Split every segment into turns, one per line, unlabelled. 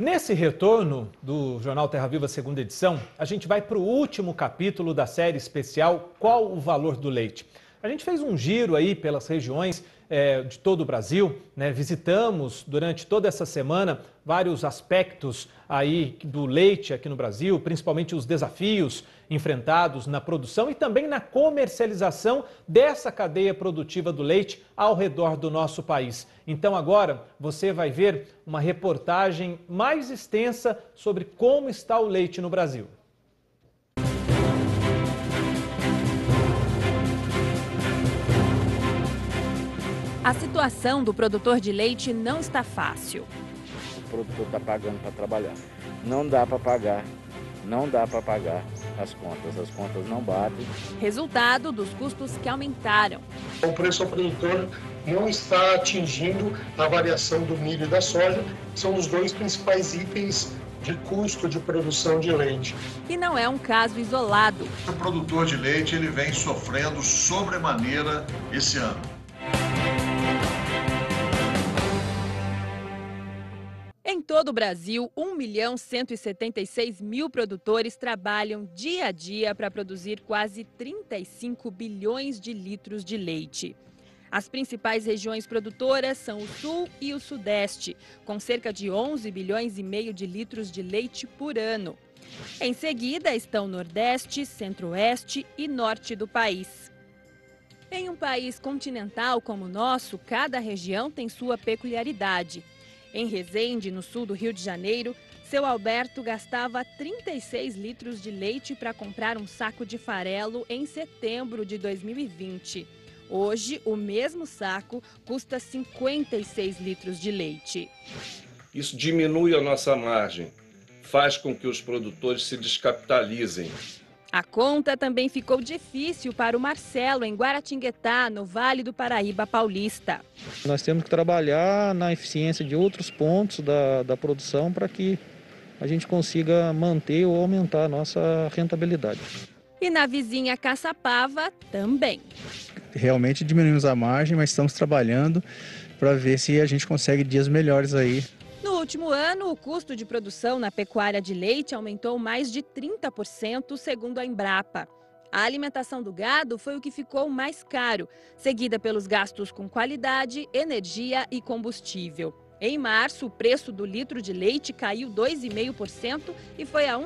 Nesse retorno do Jornal Terra Viva, segunda edição, a gente vai para o último capítulo da série especial Qual o Valor do Leite? A gente fez um giro aí pelas regiões de todo o Brasil, né? Visitamos durante toda essa semana vários aspectos aí do leite aqui no Brasil, principalmente os desafios enfrentados na produção e também na comercialização dessa cadeia produtiva do leite ao redor do nosso país. Então agora você vai ver uma reportagem mais extensa sobre como está o leite no Brasil.
A situação do produtor de leite não está fácil.
O produtor está pagando para trabalhar. Não dá para pagar, não dá para pagar as contas não batem.
Resultado dos custos que aumentaram.
O preço ao produtor não está atingindo a variação do milho e da soja, que são os dois principais itens de custo de produção de leite.
E não é um caso isolado.
O produtor de leite ele vem sofrendo sobremaneira esse ano.
Em todo o Brasil, 1.176.000 produtores trabalham dia a dia para produzir quase 35 bilhões de litros de leite. As principais regiões produtoras são o Sul e o Sudeste, com cerca de 11 bilhões e meio de litros de leite por ano. Em seguida estão Nordeste, Centro-Oeste e Norte do país. Em um país continental como o nosso, cada região tem sua peculiaridade. Em Resende, no sul do Rio de Janeiro, seu Alberto gastava 36 litros de leite para comprar um saco de farelo em setembro de 2020. Hoje, o mesmo saco custa 56 litros de leite.
Isso diminui a nossa margem, faz com que os produtores se descapitalizem.
A conta também ficou difícil para o Marcelo, em Guaratinguetá, no Vale do Paraíba Paulista.
Nós temos que trabalhar na eficiência de outros pontos da produção para que a gente consiga manter ou aumentar a nossa rentabilidade.
E na vizinha Caçapava também.
Realmente diminuímos a margem, mas estamos trabalhando para ver se a gente consegue dias melhores aí.
No último ano, o custo de produção na pecuária de leite aumentou mais de 30%, segundo a Embrapa. A alimentação do gado foi o que ficou mais caro, seguida pelos gastos com qualidade, energia e combustível. Em março, o preço do litro de leite caiu 2,5% e foi a R$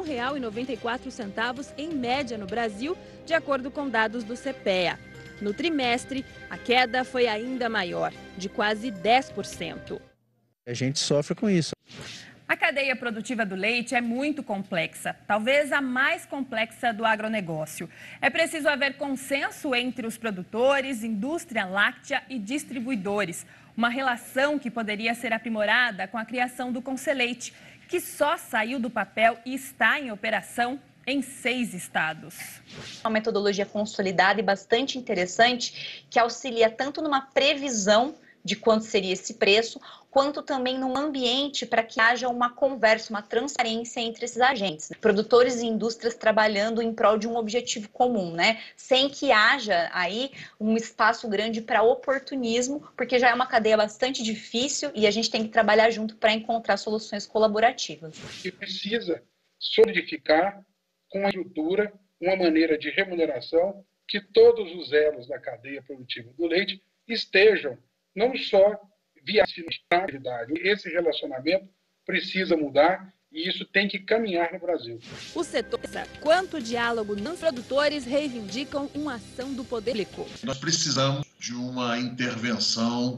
1,94 em média no Brasil, de acordo com dados do CPEA. No trimestre, a queda foi ainda maior, de quase 10%.
A gente sofre com isso.
A cadeia produtiva do leite é muito complexa, talvez a mais complexa do agronegócio. É preciso haver consenso entre os produtores, indústria láctea e distribuidores. Uma relação que poderia ser aprimorada com a criação do Conselheite, que só saiu do papel e está em operação em 6 estados.
Uma metodologia consolidada e bastante interessante que auxilia tanto numa previsão de quanto seria esse preço, quanto também num ambiente para que haja uma conversa, uma transparência entre esses agentes. Produtores e indústrias trabalhando em prol de um objetivo comum, né? Sem que haja aí um espaço grande para oportunismo, porque já é uma cadeia bastante difícil e a gente tem que trabalhar junto para encontrar soluções colaborativas.
E precisa solidificar com uma estrutura, uma maneira de remuneração que todos os elos da cadeia produtiva do leite estejam não só via atividade. Esse relacionamento precisa mudar e isso tem que caminhar no Brasil.
O setor, quanto diálogo nos produtores reivindicam uma ação do poder público.
Nós precisamos de uma intervenção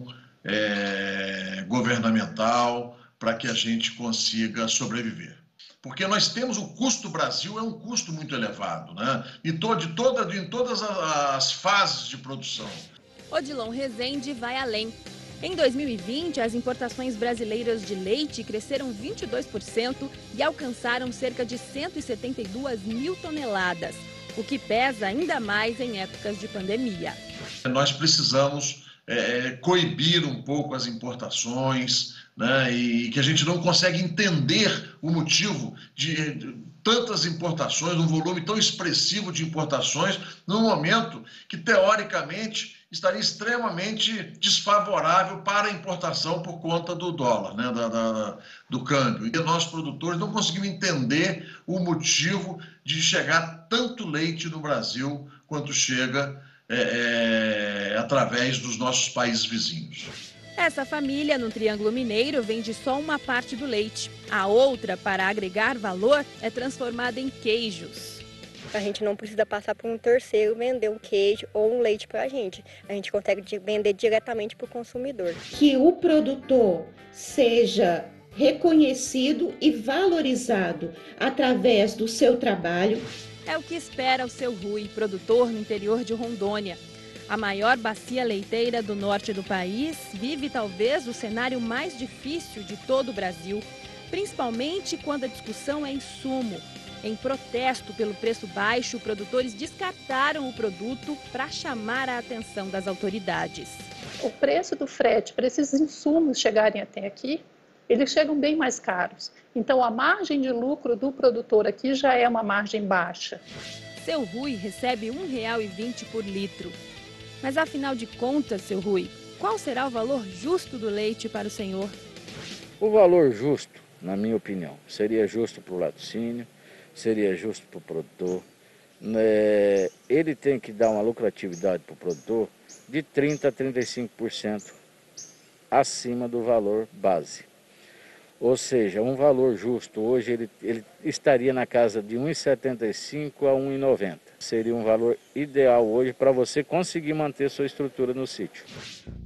governamental para que a gente consiga sobreviver. Porque nós temos o custo do Brasil, é um custo muito elevado, né? Em todas as fases de produção.
Odilon Rezende vai além. Em 2020, as importações brasileiras de leite cresceram 22% e alcançaram cerca de 172 mil toneladas, o que pesa ainda mais em épocas de pandemia.
Nós precisamos coibir um pouco as importações, né, e que a gente não consegue entender o motivo de tantas importações, um volume tão expressivo de importações, num momento que, teoricamente, estaria extremamente desfavorável para a importação por conta do dólar, né, do câmbio. E nós, produtores, não conseguimos entender o motivo de chegar tanto leite no Brasil quanto chega através dos nossos países vizinhos.
Essa família, no Triângulo Mineiro, vende só uma parte do leite. A outra, para agregar valor, é transformada em queijos.
A gente não precisa passar por um terceiro vender um queijo ou um leite para a gente. A gente consegue vender diretamente para o consumidor.
Que o produtor seja reconhecido e valorizado através do seu trabalho.
É o que espera o seu Rui, produtor no interior de Rondônia. A maior bacia leiteira do norte do país vive talvez o cenário mais difícil de todo o Brasil, principalmente quando a discussão é insumo. Em protesto pelo preço baixo, produtores descartaram o produto para chamar a atenção das autoridades.
O preço do frete para esses insumos chegarem até aqui, eles chegam bem mais caros. Então a margem de lucro do produtor aqui já é uma margem baixa.
Seu Rui recebe R$ 1,20 por litro. Mas afinal de contas, seu Rui, qual será o valor justo do leite para o senhor?
O valor justo, na minha opinião, seria justo para o laticínio, seria justo para o produtor. Ele tem que dar uma lucratividade para o produtor de 30% a 35% acima do valor base. Ou seja, um valor justo hoje ele estaria na casa de R$ 1,75 a R$ 1,90. Seria um valor ideal hoje para você conseguir manter sua estrutura no sítio.